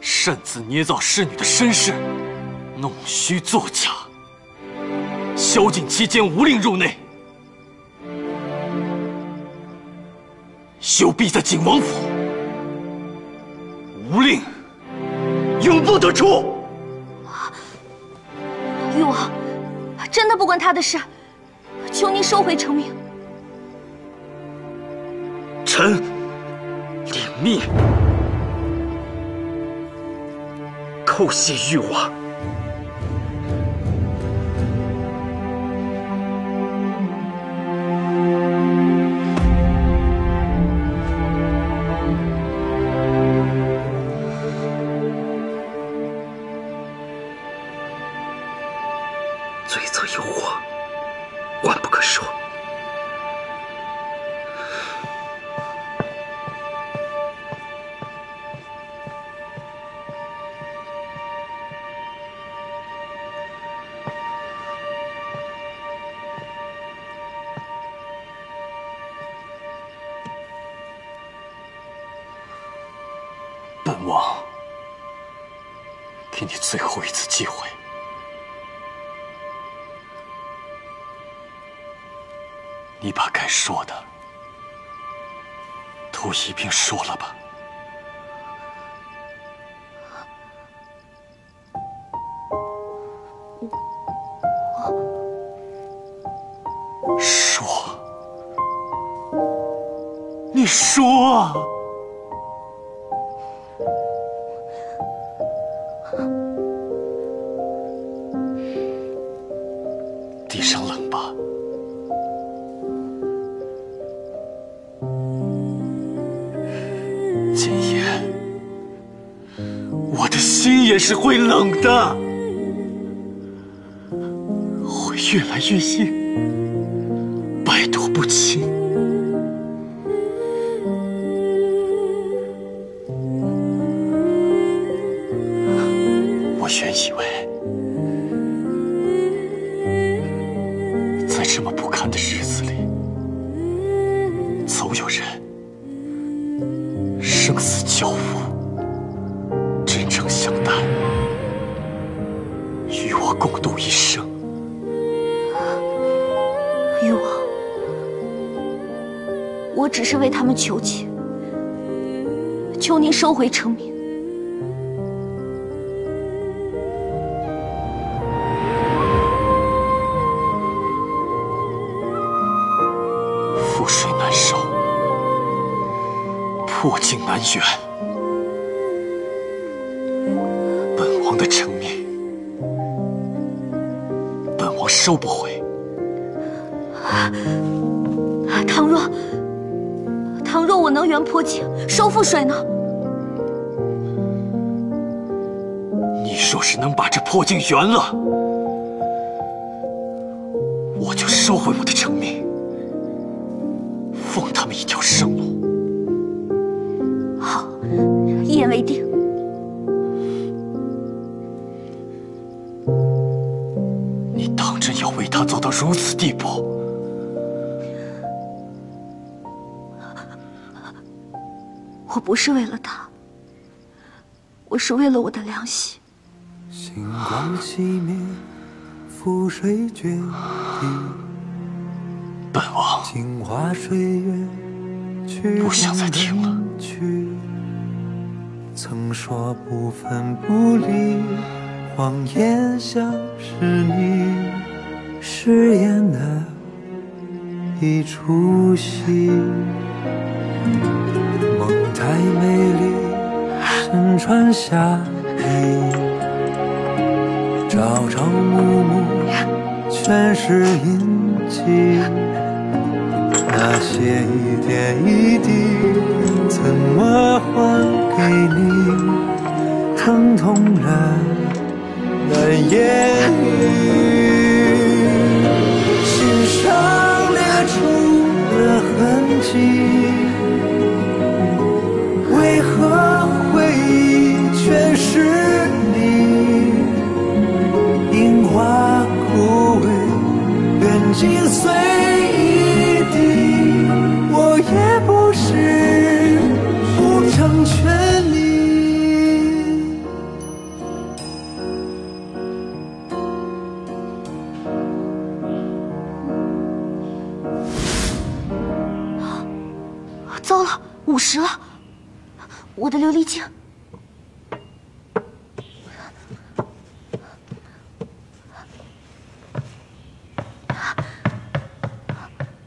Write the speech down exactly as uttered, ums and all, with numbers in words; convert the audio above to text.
擅自捏造侍女的身世，弄虚作假，宵禁期间无令入内，休闭在景王府，无令永不得出。 誉王，真的不关他的事，求您收回成命。 臣领命。 叩谢誉王。罪责有我，万不可恕。本王给你最后一次机会，你把该说的都一并说了吧。说，你说啊！ 地上冷吧？今夜，我的心也是会冷的，会越来越硬，百毒不侵。我原以为。 在这么不堪的日子里，总有人生死交付，真诚相待，与我共度一生。 誉王，我只是为他们求情，求您收回成命。 覆水难收，破镜难圆。本王的成命，本王收不回。 倘若，倘若我能圆破镜，收覆水呢？ 你若是能把这破镜圆了，我就收回我的成命。 放他们一条生路。 好，一言为定。 你当真要为他走到如此地步？ 我不是为了他，我是为了我的良心。 星光熄灭，覆水决堤。 本王镜花水月， 不想再听了。 曾说不分不离，谎言像是你饰演的一出戏。梦太美丽，身穿霞衣，朝朝暮暮，全是印记。 那些一点一滴，怎么还给你？疼痛了，难言喻。心上裂出了痕迹，为何回忆全是你？樱花枯萎，缘尽碎。 我也不是不成全你。 糟了，午时了，我的琉璃镜